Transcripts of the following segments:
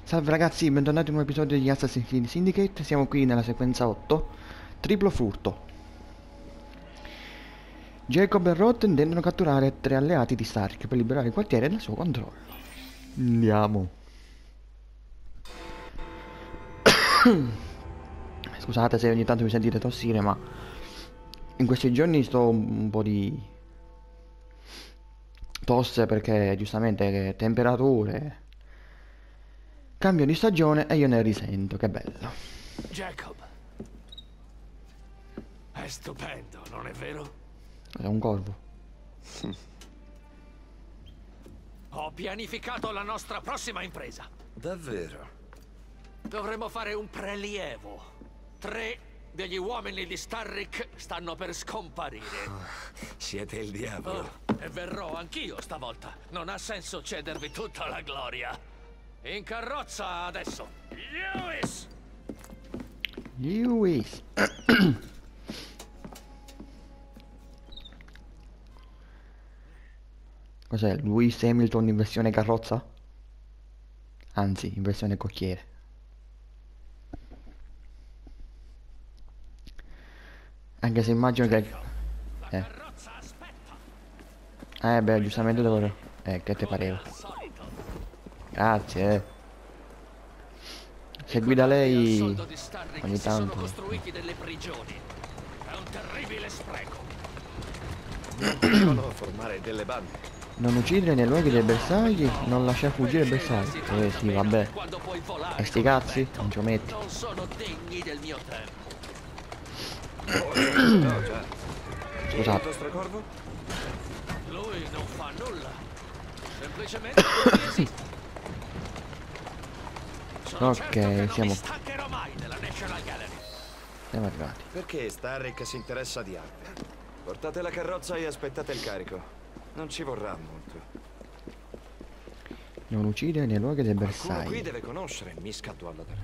Salve ragazzi, bentornati in un episodio di Assassin's Creed Syndicate. Siamo qui nella sequenza 8, triplo furto. Jacob e Roth intendono catturare 3 alleati di Stark per liberare il quartiere dal suo controllo. Andiamo. Scusate se ogni tanto mi sentite tossire, ma in questi giorni sto un po' di tosse perché giustamente temperature, cambio di stagione e io ne risento, che bello. Jacob, è stupendo, non è vero? È un corvo. Ho pianificato la nostra prossima impresa. Davvero? Dovremmo fare un prelievo. 3 degli uomini di Starrick stanno per scomparire. Siete il diavolo. E verrò anch'io stavolta. Non ha senso cedervi tutta la gloria. In carrozza adesso. Lewis! Lewis. Cos'è? Lewis Hamilton in versione carrozza? Anzi, in versione cocchiere. Anche se immagino che... La carrozza aspetta. beh, giustamente dovevo... che te pareva? Al solito. Grazie. Se guida lei... Soldo di Starrick ogni si sono tanto... costruiti delle prigioni. È un terribile spreco. Devono formare delle bande. Non uccidere nei luoghi dei bersagli, non lasciare fuggire il bersaglio. Sì, vabbè. Quando puoi volare E sti come cazzi, vento. non ci metti. Non sono degni del mio tempo. No, già. Scusate. Il stracorvo? Lui non fa nulla. Semplicemente non esiste. Sono Ok, certo che non siamo- mi stancherò mai della National Gallery. Siamo arrivati. Perché Starrick si interessa di arte? Portate la carrozza e aspettate il carico. Non ci vorrà molto. Non uccidere nei luoghi dei Qualcuno qui bersagli. deve conoscere Miska Dwallader.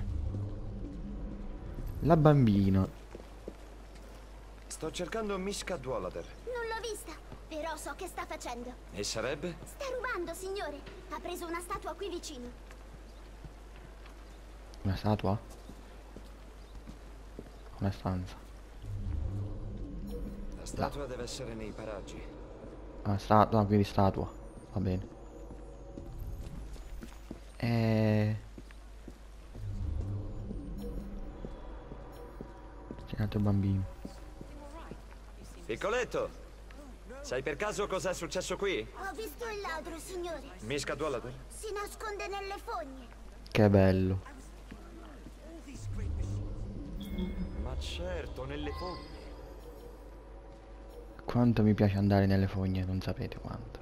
La bambina. Sto cercando Miska Dwallader. Non l'ho vista, però so che sta facendo. E sarebbe? Sta rubando, signore. Ha preso una statua qui vicino. Una statua? Una stanza. La statua deve essere nei paraggi. Una statua, no, quindi statua. Va bene. C'è un altro bambino. Piccoletto! Sai per caso cosa è successo qui? Ho visto il ladro, signore. Miska Dwallader? Si nasconde nelle fogne. Che bello. Ma certo, nelle fogne. Quanto mi piace andare nelle fogne, non sapete quanto.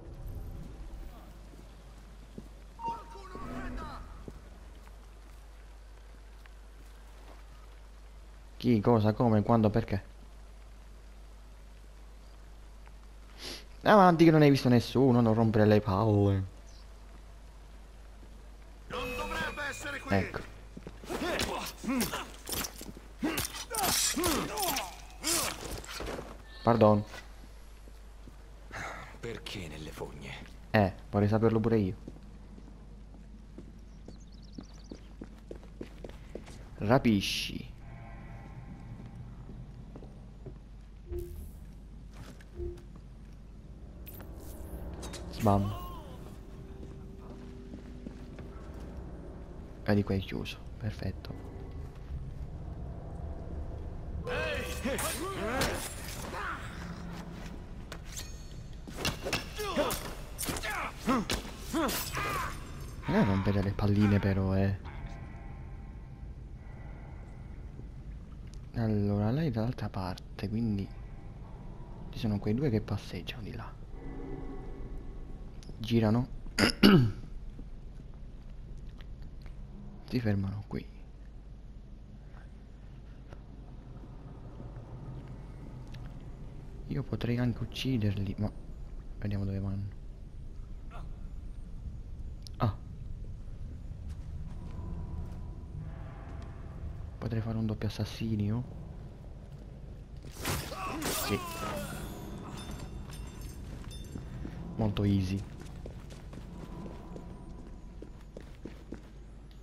Chi, cosa, come, quando, perché? Avanti che non hai visto nessuno, non rompere le palle. Non dovrebbe essere qui. Ecco. Pardon. Perché nelle fogne? Vorrei saperlo pure io. Rapisci. Sbam. E di qua è chiuso. Perfetto. Non rompere le palline però, Allora, lei dall'altra parte, quindi ci sono quei due che passeggiano di là. Girano. Si fermano qui. Io potrei anche ucciderli, ma vediamo dove vanno. Ah. Potrei fare un doppio assassinio. Sì. Molto easy.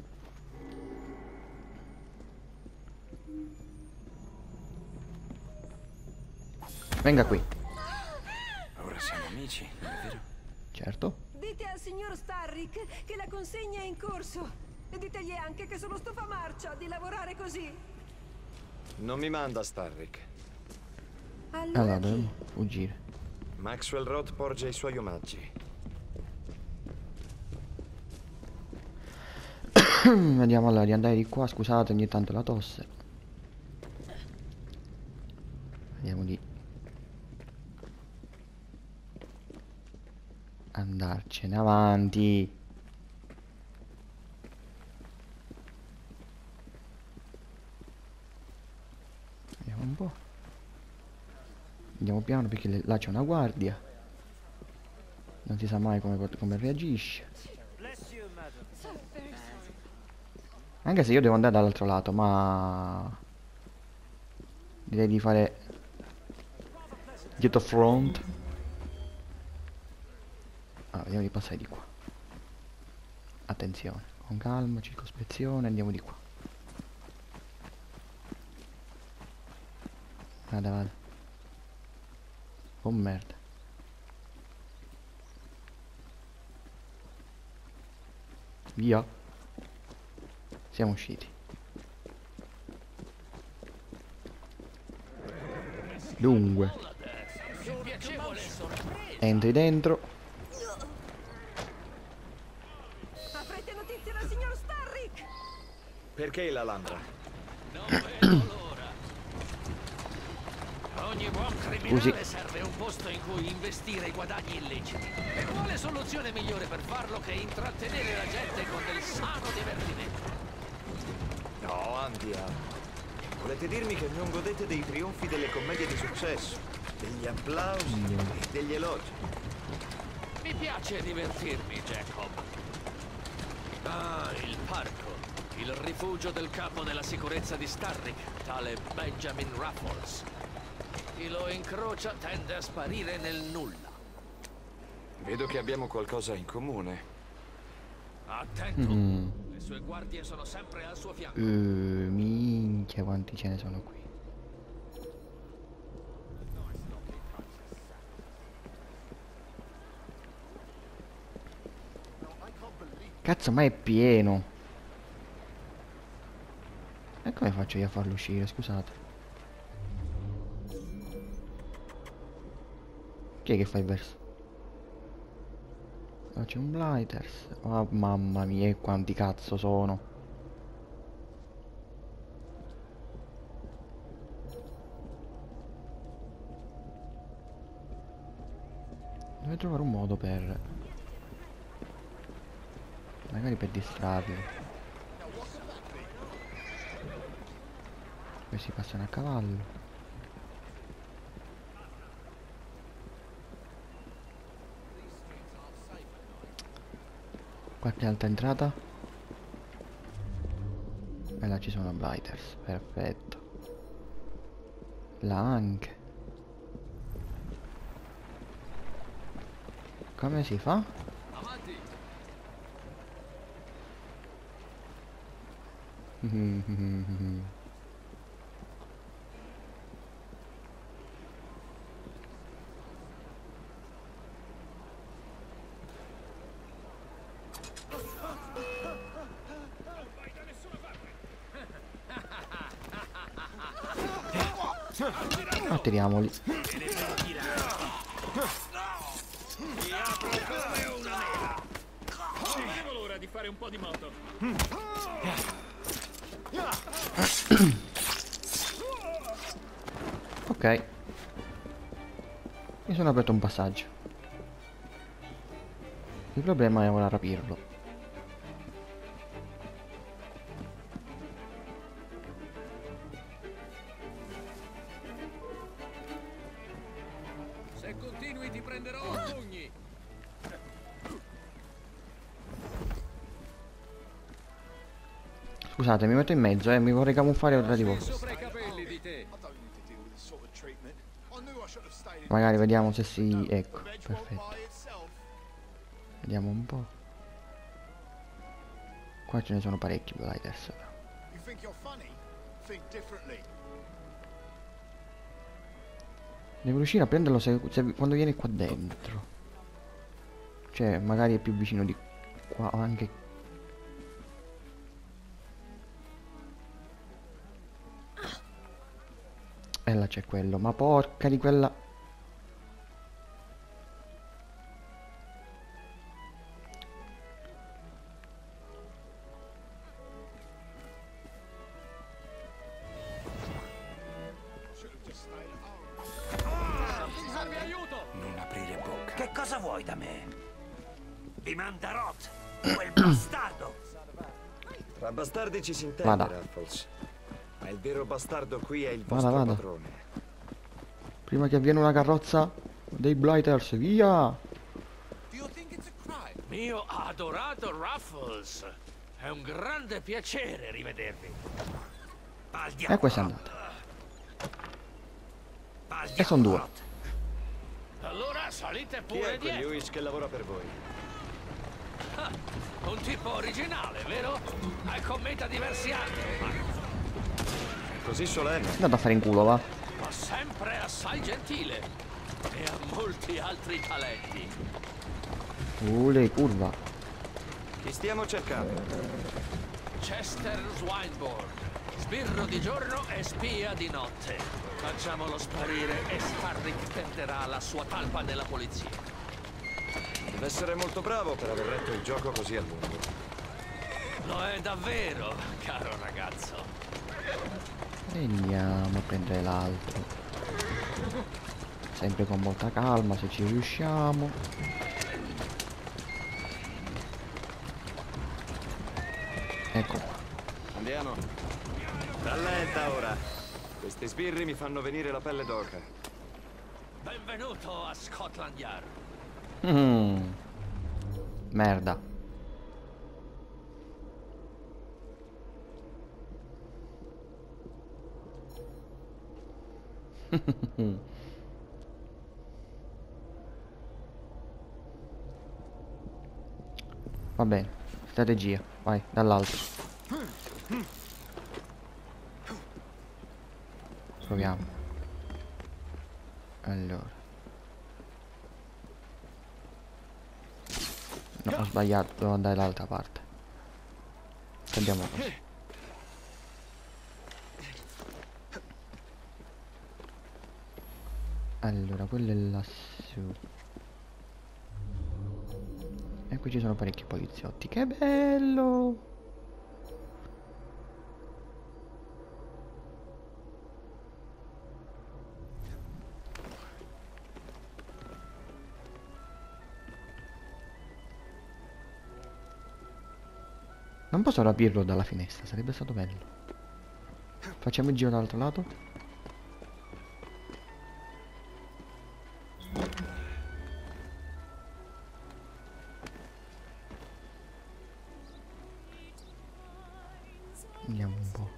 Venga qui. Ora siamo amici, non è vero? Certo. Dite al signor Starrick che la consegna è in corso. E ditegli anche che sono stufa marcia di lavorare così. Non mi manda Starrick. Allora, dobbiamo fuggire. Maxwell Roth porge i suoi omaggi. Vediamo allora di andare di qua. Scusate, ogni tanto la tosse. Vediamo di andarcene avanti. Vediamo un po'. Andiamo piano perché là c'è una guardia. Non si sa mai come reagisce. Anche se io devo andare dall'altro lato, ma direi di fare dietro front. Allora, vediamo di passare di qua. Attenzione, con calma, circospezione, andiamo di qua. Vada, vada. Oh merda. Via. Siamo usciti. Dunque, entri dentro. Avrete notizie dal signor Starrick? Perché l'Alhambra? Non vedo l'ora. Ogni buon criminale serve un posto in cui investire i guadagni illeciti. E quale soluzione migliore per farlo che intrattenere la gente con del sano divertimento? No, andiamo. Volete dirmi che non godete dei trionfi delle commedie di successo, degli applausi e degli elogi? Mi piace divertirmi, Jacob. Ah, il parco. Il rifugio del capo della sicurezza di Starrick, tale Benjamin Raffles. Chi lo incrocia tende a sparire nel nulla. Vedo che abbiamo qualcosa in comune. Attento, le sue guardie sono sempre al suo fianco. Minchia, quanti ce ne sono qui. Cazzo, ma è pieno. E come faccio io a farlo uscire, scusate? Chi è che fa il verso? Oh, c'è un Blighters. Oh mamma mia, quanti cazzo sono. Devo trovare un modo per... magari per distrarli. Questi passano a cavallo. Qualche altra entrata? E là ci sono Blighters, perfetto. Là anche. Come si fa? Attiriamoli. Non vedo l'ora di fare un po' di moto. Ok. Mi sono aperto un passaggio. Il problema è ora rapirlo. Se continui ti prenderò a pugni. Scusate, mi metto in mezzo, mi vorrei camuffare tra di voi. Sopra i capelli di te. Magari vediamo se si... ecco, perfetto. Vediamo un po'. Qua ce ne sono parecchi Blighters. Devo riuscire a prenderlo quando viene qua dentro. Cioè, magari è più vicino di qua o anche... E là c'è quello, ma porca di quella... Non aprire bocca. Che cosa vuoi da me? Vi manda Roth, quel bastardo! Tra bastardi ci si intende, Vada. Raffles. Ma il vero bastardo qui è il Vada, vostro vada. padrone. Prima che avviene una carrozza dei Blighters, via! Mio adorato Ruffles. È un grande piacere rivedervi. Al E diavolo, questa è andata. al E son diavolo, due. Allora salite Chi è pure quel dietro. Lewis che lavora per voi? Ah, un tipo originale, vero? È con me da diversi anni ormai, È così solenne. Andate a fare in culo, va. ma sempre assai gentile. E ha molti altri talenti. Le curva. Chi stiamo cercando? Chester Swinburne. Sbirro di giorno e spia di notte. Facciamolo sparire e Starrick perderà la sua talpa nella polizia. Deve essere molto bravo per aver retto il gioco così a lungo. Lo è davvero, caro ragazzo. E andiamo a prendere l'altro. Sempre con molta calma, se ci riusciamo. Ecco qua. Andiamo. Rallenta ora. Questi sbirri mi fanno venire la pelle d'oca. Benvenuto a Scotland Yard. Merda. Va bene. Strategia. Vai, dall'alto. Proviamo. Allora. No, ho sbagliato, devo andare dall'altra parte. Andiamo così. Allora, quello è lassù. E qui ci sono parecchi poliziotti. Che bello! Non posso rapirlo dalla finestra, sarebbe stato bello. Facciamo il giro dall'altro lato. Vediamo un po'.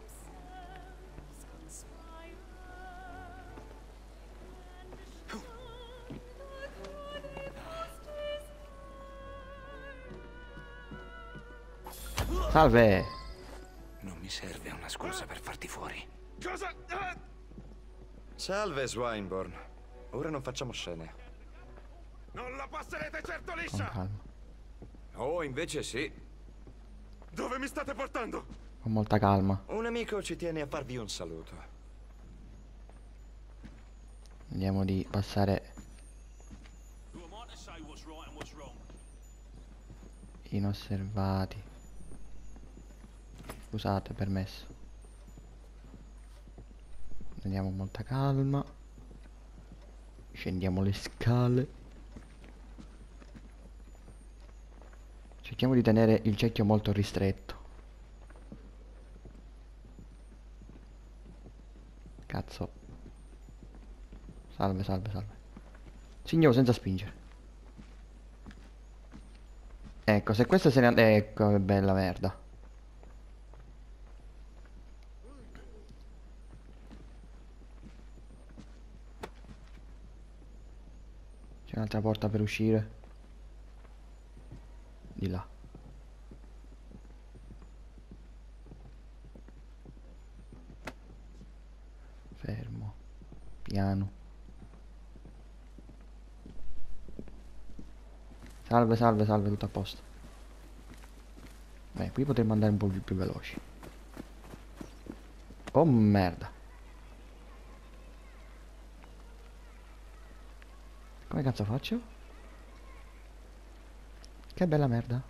Salve! Non mi serve una scusa per farti fuori. Cosa? Salve, Swinburne. Ora non facciamo scene. Non la passerete certo Con liscia! calma. Oh, invece sì. Dove mi state portando? Con molta calma. Un amico ci tiene a farvi un saluto. Vediamo di passare inosservati. Scusate, permesso. Andiamo con molta calma. Scendiamo le scale. Cerchiamo di tenere il cerchio molto ristretto. Cazzo. Salve, salve, salve. Signore, senza spingere. Ecco, se questo se ne andava... Ecco, che bella merda. C'è un'altra porta per uscire. Di là. Fermo. Piano. Salve, salve, salve, tutto a posto. Beh, qui potremmo andare un po' più veloci. Oh merda. Come cazzo faccio? Che bella merda.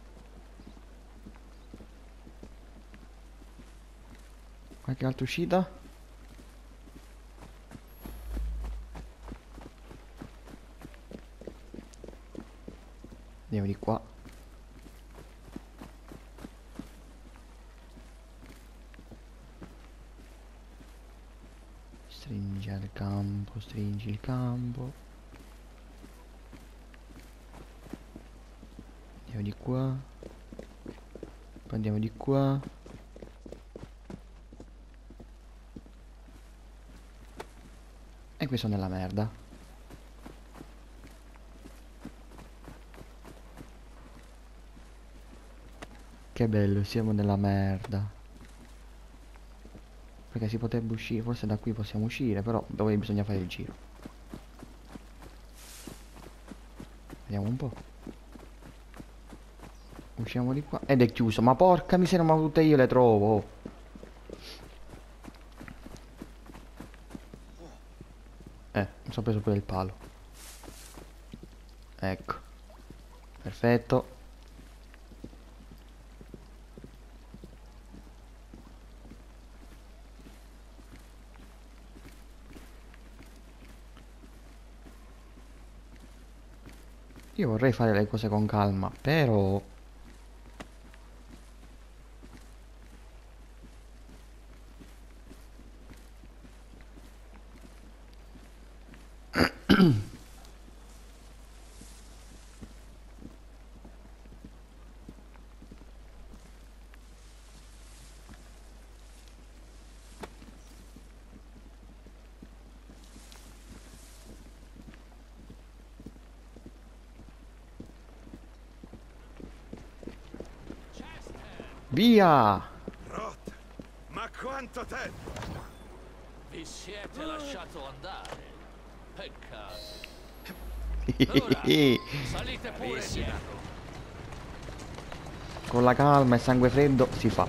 Qualche altra uscita? Andiamo di qua. Stringi il campo, stringi il campo. Andiamo di qua. Poi andiamo di qua. E qui sono nella merda. Che bello, siamo nella merda. Perché si potrebbe uscire, forse da qui possiamo uscire, però dove bisogna fare il giro. Vediamo un po'. Usciamo di qua. Ed è chiuso, ma porca miseria, ma tutte io le trovo. Mi sono preso pure il palo. Ecco. Perfetto. Io vorrei fare le cose con calma, però... Via! Roth, ma quanto tempo! Vi siete lasciato andare. Peccato. Ora, salite pure dietro. Con la calma e sangue freddo si fa.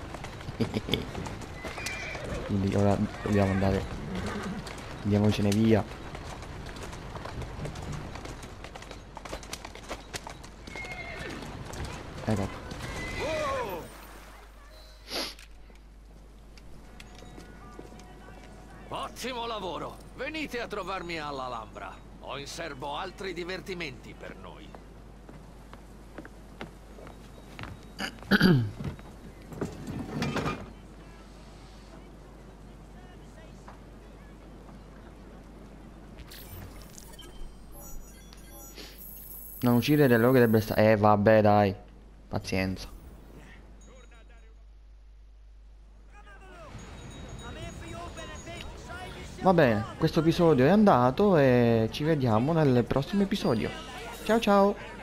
Quindi ora dobbiamo andare. Andiamocene via. Ecco. Ottimo lavoro. Venite a trovarmi all'Alhambra. Ho in serbo altri divertimenti per noi. Non uccidere loro che dovrebbe stare. Vabbè, dai. Pazienza. Va bene, questo episodio è andato e ci vediamo nel prossimo episodio. Ciao ciao.